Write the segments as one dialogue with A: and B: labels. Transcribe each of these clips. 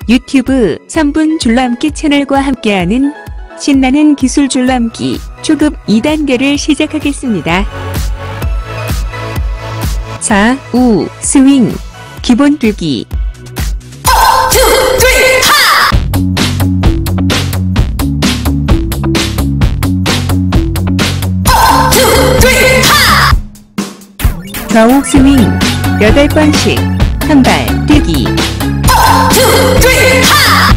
A: 유튜브 3분 줄넘기 채널과 함께하는 신나는 기술 줄넘기 초급 2단계를 시작하겠습니다. 4, 5, 스윙, 기본 뛰기.
B: 1, 2, 3, 하!
A: 좌우 스윙 8번씩 한 발 뛰기.
B: 1, 2, 3, 하!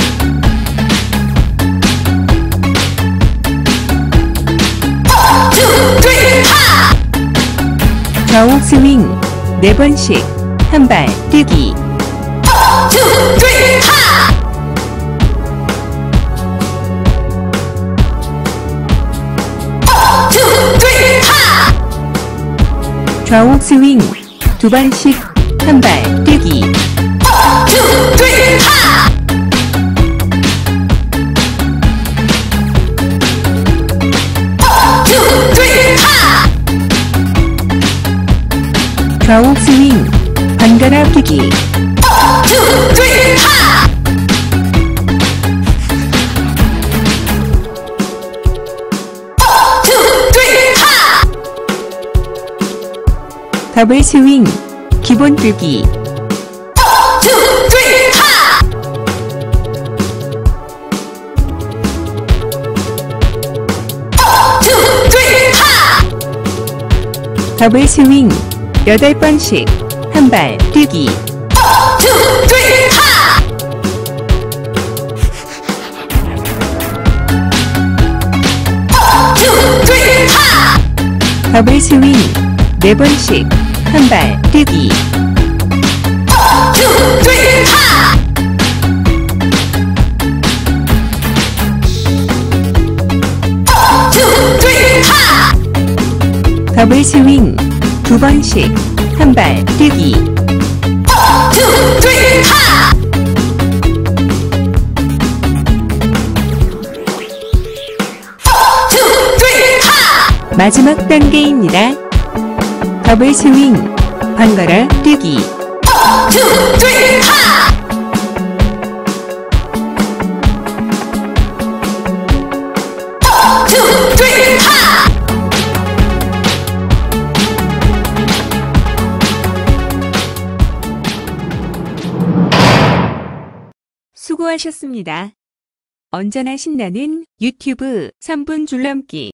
A: 좌우 스윙 4번씩 한 발 뛰기.
B: 1, 2, 3, 하!
A: 좌우 스윙 2번씩 한 발 뛰기.
B: 1, 2, 3, 하!
A: 좌우 스윙 번갈아 뛰기.
B: 1, 2, 3, 하!
A: 더블 스윙 기본 뛰기.
B: 1, 2, 3, 하!
A: 더블 스윙 8번씩 한 발 뛰기.
B: 1, 2, 3, 하!
A: 더블 스윙 4번씩 한 발 뛰기.
B: 1, 2, 3, 하!
A: 더블 스윙 2번씩 한 발 뛰기.
B: 1, 2, 3, 하!
A: 마지막 단계입니다. 더블 스윙 번갈아 뛰기.
B: 1, 2, 3, 하!
A: 수고하셨습니다. 언제나 신나는 유튜브 3분 줄넘기